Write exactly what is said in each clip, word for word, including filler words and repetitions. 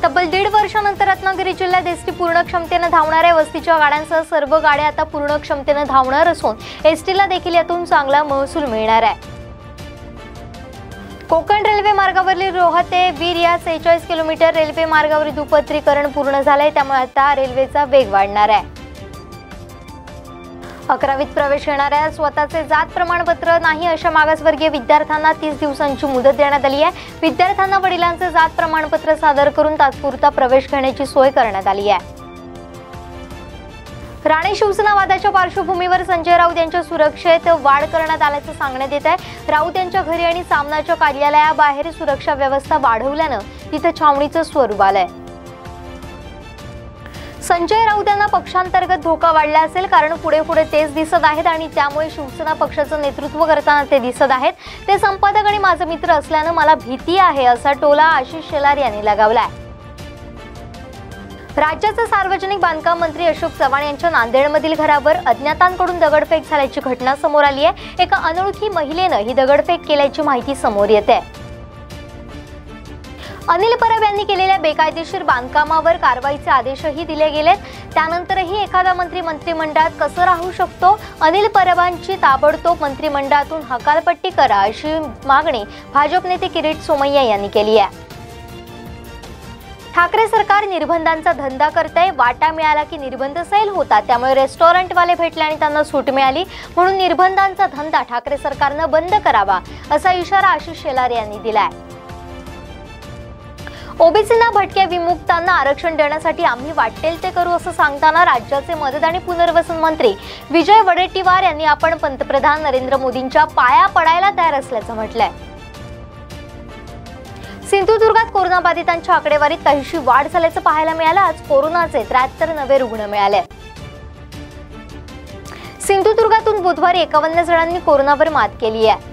तब्बल दीड वर्षानंतर रत्नागिरी जिल्ह्यात एसटी पूर्ण क्षमतेने धावणाऱ्या वस्तीच्या गाड्यांसह सर्व गाड्या आता पूर्ण क्षमतेने धावणार असून एसटीला देखील यातून चांगला महसूल मिळणार आहे। कोकण रेल्वे मार्गावरील रोहा ते वीर या सेहेचाळीस किलोमीटर रेल्वे मार्गावरील दुपत्रीकरण पूर्ण झाले, त्यामुळे आता रेल्वेचा वेग वाढणार आहे। अकरावीत प्रवेश घेणाऱ्या स्वतःचे जात प्रमाणपत्र नाही अशा मागासवर्गीय विद्यार्थ्यांना तीस दिवसांची मुदत देण्यात आली आहे। विद्यार्थ्यांना वडिलांचे जात प्रमाणपत्र सादर करून तात्पुरता प्रवेश घेण्याची सोय करण्यात आली आहे। राणे शिवसेना वादाच्या पार्श्वभूमीवर संजय राऊत यांच्या सुरक्षेत वाढ करण्यात आल्याचं सांगण्यात येत आहे। राऊत यांच्या घरी आणि सामनाच्या कार्यालयाबाहेर सुरक्षा व्यवस्था वाढवल्यानं तिथे छावणीचं स्वरूप आलंय। संजय राऊत यांना पक्षांतर्गत धोका वाढला असेल, कारण पुढे पुढे तेच दिसत आहेत आणि त्यामुळे शिवसेना पक्षाचं नेतृत्व करताना ते दिसत आहेत। ते संपादक आणि माझे मित्र असल्यानं मला भीती आहे असा टोला आशिष शेलार यांनी लगावलाय। राज्याचे सार्वजनिक बांधकाम मंत्री अशोक चव्हाण यांच्या नांदेडमधील घरावर अज्ञातांकडून दगडफेक झाल्याची घटना समोर आली आहे। एका अनोळखी महिलेनं ही दगडफेक केल्याची माहिती समोर येते। अनिल परब यांनी केलेल्या बेकायदेशीर बांधकामावर कारवाईचे आदेशही दिले गेलेत। त्यानंतरही एखादा मंत्री मंत्रिमंडळात कसं राहू शकतो? अनिल परबांची ताबडतोब मंत्रिमंडळातून हकालपट्टी करा अशी मागणी भाजप नेते किरीट सोमय्या यांनी केली आहे। ठाकरे सरकार निर्बंधांचा धंदा करतंय। वाटा मिळाला की निर्बंध सैल होतात, त्यामुळे रेस्टॉरंटवाले भेटले आणि त्यांना सूट मिळाली, म्हणून निर्बंधांचा धंदा ठाकरे सरकारनं बंद करावा असा इशारा आशिष शेलार यांनी दिलाय। ओबीसींना भटक्या विमुक्तांना आरक्षण देण्यासाठी आम्ही वाटेल ते करू असं सांगताना राज्याचे मदत आणि पुनर्वसन मंत्री विजय वडेट्टीवार यांनी आपण पंतप्रधान नरेंद्र मोदींच्या पाया पडायला तयार असल्याचं म्हटलंय। सिंधुदुर्गात कोरोनाबाधितांच्या आकडेवारीत काहीशी वाढ झाल्याचं पाहायला मिळालं। आज कोरोनाचे त्र्याहत्तर नवे रुग्ण मिळाले। सिंधुदुर्गातून बुधवारी एकावन्न जणांनी कोरोनावर मात केली आहे।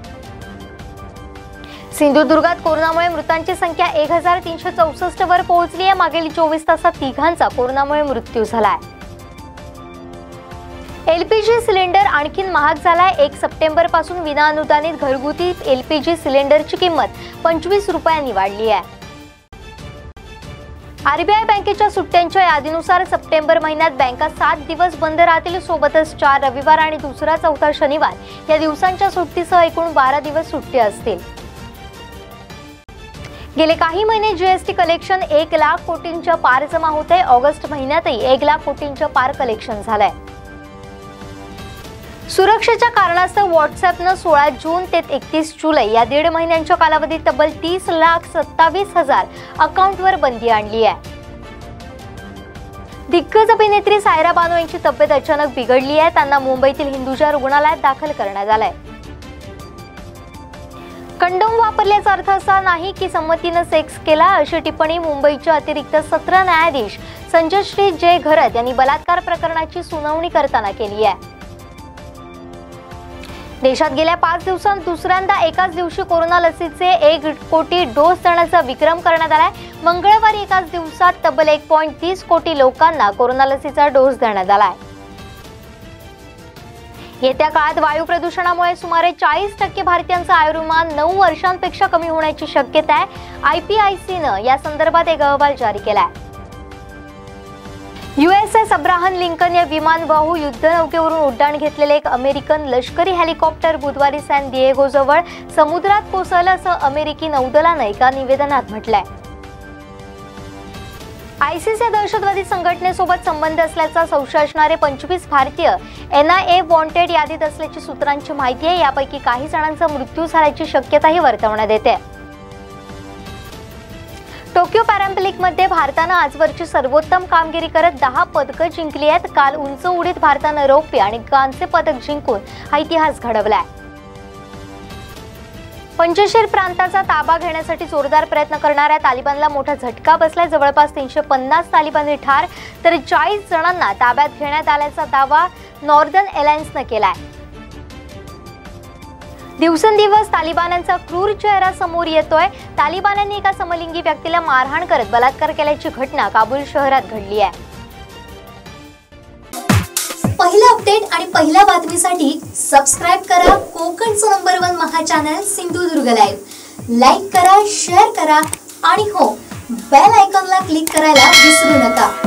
सिंधुदुर्गात कोरोनामुळे मृतांची संख्या एक हजार तीनशे चौसष्ट वर पोहोचली आहे। मागील चोवीस तासात तिघांचा कोरोनामुळे मृत्यू झालाय। एलपीजी सिलेंडर आणखीन महाग झालाय। एक सप्टेंबर पासून विनाअनुदानित घरगुती एलपीजी सिलेंडरची किंमत पंचवीस रुपयांनी वाढली आहे। आरबीआय बँकेच्या सुट्ट्यांच्या यादीनुसार सप्टेंबर महिन्यात बँका सात दिवस बंद राहतील। सोबतच चार रविवार आणि दुसरा चौथा शनिवार या दिवसांच्या सुट्टीसह एकूण बारा दिवस सुट्टी असतील। गेले काही महिने जीएसटी कलेक्शन एक लाख कोटींच्या पार जमा होते। ऑगस्ट महिन्यातही एक लाख कोटींच्या पार कलेक्शन झालंय। सुरक्षेच्या कारणास्तव व्हॉट्सअपनं सोळा जून ते एकतीस जुलै या दीड महिन्यांच्या कालावधीत तब्बल तीस लाख सत्तावीस हजार अकाउंटवर बंदी आणली आहे। दिग्गज अभिनेत्री सायरा बानो यांची तब्येत अचानक बिघडली आहे। त्यांना मुंबईतील हिंदुजा रुग्णालयात दाखल करण्यात आलंय। कंडोम वापरल्याचा अर्थ असा नाही की संमतीनं सेक्स केला, अशी टिप्पणी मुंबईचे अतिरिक्त सत्र न्यायाधीश संजय श्री जय घरत यांनी बलात्कार प्रकरणाची सुनावणी करताना केली आहे। देशात गेल्या पाच दिवसांत दुसऱ्यांदा एकाच दिवशी कोरोना लसीचे एक कोटी डोस देण्याचा विक्रम करण्यात आलाय। मंगळवारी एकाच दिवसात तब्बल एक पॉईंट तीस कोटी लोकांना कोरोना लसीचा डोस देण्यात आलाय। येत्या काळात वायू प्रदूषणामुळे सुमारे चाळीस टक्के भारतीयांचं आयुर्मान नऊ वर्षांपेक्षा कमी होण्याची शक्यता आहे। आयपीआयसीनं या संदर्भात एक अहवाल जारी केलाय। यूएसएस अब्राहम लिंकन या विमानवाहू युद्धनौकेवरून उड्डाण घेतलेले एक अमेरिकन लष्करी हेलिकॉप्टर बुधवारी सॅन दिएगो जवळ समुद्रात कोसळलं असं अमेरिकी नौदलानं एका निवेदनात म्हटलंय। आयसिस या दहशतवादी संघटनेसोबत संबंध असल्याचा संशय असणारे पंचवीस भारतीय एनआयए वॉन्टेड यादीत असल्याची सूत्रांची माहिती आहे। यापैकी काही जणांचा मृत्यू झाल्याची शक्यताही वर्तवण्यात येते। टोकियो पॅरालिम्पिकमध्ये भारतानं आजवरची सर्वोत्तम कामगिरी करत दहा पदकं जिंकली आहेत। काल उंच उडीत भारतानं रौप्य आणि कांस्य पदक जिंकून हा इतिहास घडवलाय। पंचशील प्रांताचा ताबा घेण्यासाठी जोरदार प्रयत्न करणाऱ्या तालिबानला मोठा झटका बसलाय। जवळपास तीनशे पन्नास तालिबानी ठार तर चाळीस जणांना ताब्यात घेण्यात आल्याचा दावा नॉर्दर्न अलायन्सनं केलाय। दिवसेंदिवस तालिबान्यांचा क्रूर चेहरा समोर येतोय। तालिबान्यांनी एका समलिंगी व्यक्तीला मारहाण करत बलात्कार केल्याची घटना काबूल शहरात घडली आहे। पहिला अपडेट आणि पहिल्या बातमीसाठी सबस्क्राइब करा कोकणचं नंबर वन महा चॅनल सिंधुदुर्ग लाईव्ह। लाईक करा, शेअर करा आणि हो, बेल आयकॉनला क्लिक करायला विसरू नका.